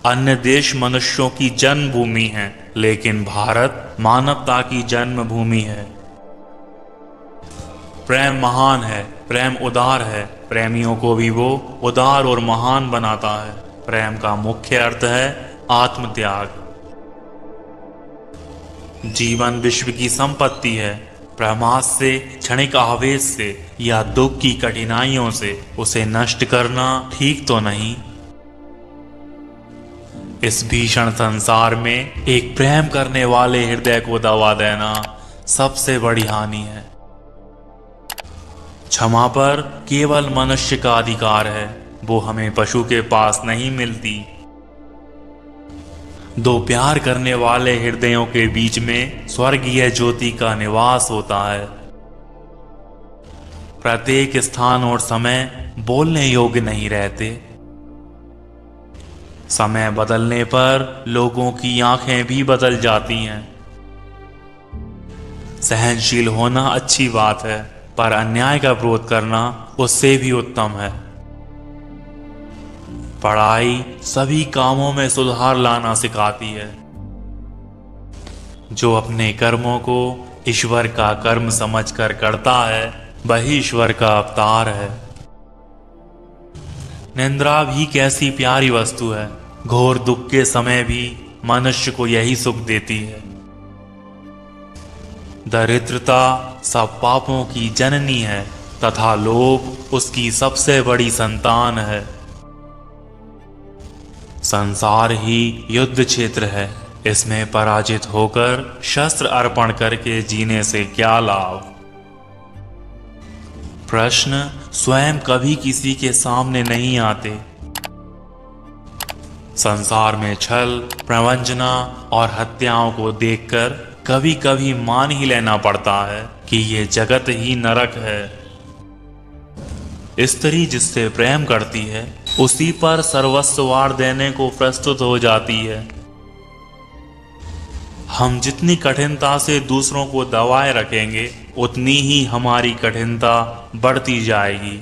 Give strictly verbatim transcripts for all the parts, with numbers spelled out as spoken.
अन्य देश मनुष्यों की जन्मभूमि है, लेकिन भारत मानवता की जन्मभूमि है। प्रेम महान है, प्रेम उदार है, प्रेमियों को भी वो उदार और महान बनाता है। प्रेम का मुख्य अर्थ है आत्मत्याग। जीवन विश्व की संपत्ति है। प्रमाद से, क्षणिक आवेश से या दुख की कठिनाइयों से उसे नष्ट करना ठीक तो नहीं। इस भीषण संसार में एक प्रेम करने वाले हृदय को दबा देना सबसे बड़ी हानि है। क्षमा पर केवल मनुष्य का अधिकार है, वो हमें पशु के पास नहीं मिलती। दो प्यार करने वाले हृदयों के बीच में स्वर्गीय ज्योति का निवास होता है। प्रत्येक स्थान और समय बोलने योग्य नहीं रहते। समय बदलने पर लोगों की आंखें भी बदल जाती हैं। सहनशील होना अच्छी बात है, पर अन्याय का विरोध करना उससे भी उत्तम है। पढ़ाई सभी कामों में सुधार लाना सिखाती है। जो अपने कर्मों को ईश्वर का कर्म समझकर करता है, वही ईश्वर का अवतार है। निंद्रा भी कैसी प्यारी वस्तु है। घोर दुख के समय भी मनुष्य को यही सुख देती है। दरिद्रता सब पापों की जननी है तथा लोभ उसकी सबसे बड़ी संतान है। संसार ही युद्ध क्षेत्र है, इसमें पराजित होकर शस्त्र अर्पण करके जीने से क्या लाभ। प्रश्न स्वयं कभी किसी के सामने नहीं आते। संसार में छल, प्रवंचना और हत्याओं को देखकर कभी कभी मान ही लेना पड़ता है कि ये जगत ही नरक है। स्त्री जिससे प्रेम करती है उसी पर सर्वस्व वार देने को प्रस्तुत हो जाती है। हम जितनी कठिनता से दूसरों को दबाए रखेंगे, उतनी ही हमारी कठिनता बढ़ती जाएगी।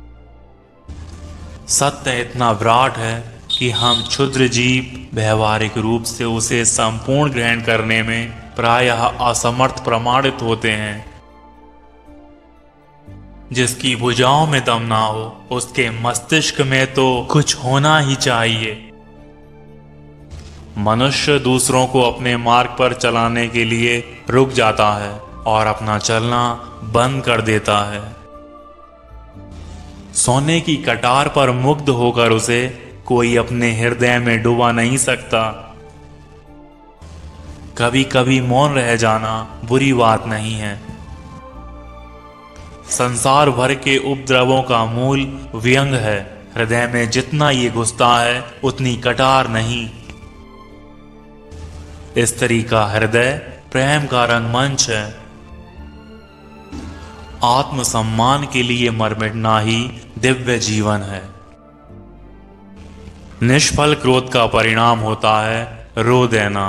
सत्य इतना विराट है कि हम क्षुद्र जीव व्यवहारिक रूप से उसे संपूर्ण ग्रहण करने में प्रायः असमर्थ प्रमाणित होते हैं। जिसकी भुजाओं में दम ना हो, उसके मस्तिष्क में तो कुछ होना ही चाहिए। मनुष्य दूसरों को अपने मार्ग पर चलाने के लिए रुक जाता है और अपना चलना बंद कर देता है। सोने की कटार पर मुग्ध होकर उसे कोई अपने हृदय में डुबा नहीं सकता। कभी कभी मौन रह जाना बुरी बात नहीं है। संसार भर के उपद्रवों का मूल व्यंग है। हृदय में जितना ये घुसता है, उतनी कटार नहीं। स्त्री का हृदय प्रेम का रंगमंच है। आत्मसम्मान के लिए मर मिटना ही दिव्य जीवन है। निष्फल क्रोध का परिणाम होता है रो देना।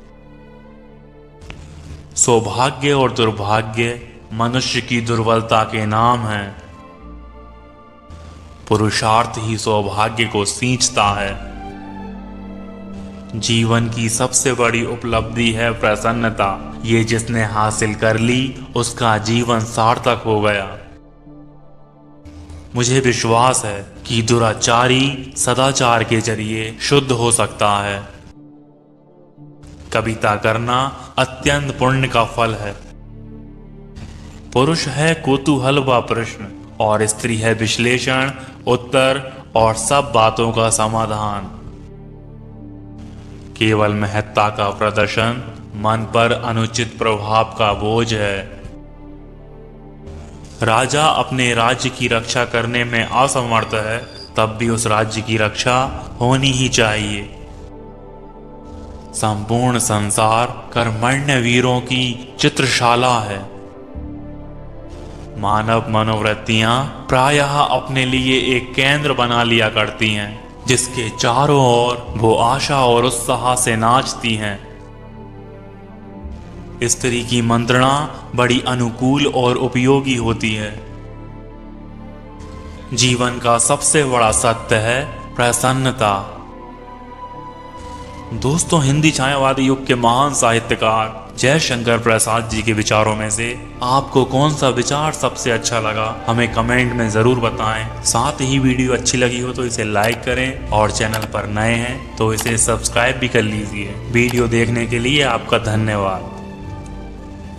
सौभाग्य और दुर्भाग्य मनुष्य की दुर्बलता के नाम हैं। पुरुषार्थ ही सौभाग्य को सींचता है। जीवन की सबसे बड़ी उपलब्धि है प्रसन्नता। ये जिसने हासिल कर ली, उसका जीवन सार्थक हो गया। मुझे विश्वास है कि दुराचारी सदाचार के जरिए शुद्ध हो सकता है। कविता करना अत्यंत पुण्य का फल है। पुरुष है कौतूहल व प्रश्न और स्त्री है विश्लेषण, उत्तर और सब बातों का समाधान। केवल महत्ता का प्रदर्शन मन पर अनुचित प्रभाव का बोझ है। राजा अपने राज्य की रक्षा करने में असमर्थ है, तब भी उस राज्य की रक्षा होनी ही चाहिए। संपूर्ण संसार कर्मण्य वीरों की चित्रशाला है। मानव मनोवृत्तियां प्रायः अपने लिए एक केंद्र बना लिया करती हैं, जिसके चारों ओर वो आशा और उत्साह से नाचती हैं। स्त्री की मंत्रणा बड़ी अनुकूल और उपयोगी होती है। जीवन का सबसे बड़ा सत्य है प्रसन्नता। दोस्तों, हिंदी छायावादी युग के महान साहित्यकार जयशंकर प्रसाद जी के विचारों में से आपको कौन सा विचार सबसे अच्छा लगा, हमें कमेंट में जरूर बताएं। साथ ही वीडियो अच्छी लगी हो तो इसे लाइक करें और चैनल पर नए हैं तो इसे सब्सक्राइब भी कर लीजिए। वीडियो देखने के लिए आपका धन्यवाद।